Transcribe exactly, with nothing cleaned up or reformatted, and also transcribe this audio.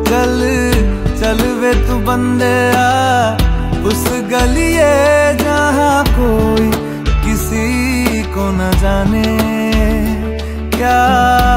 गल चल वे तू बंदे आ उस गलिए जहाँ कोई किसी को न जाने क्या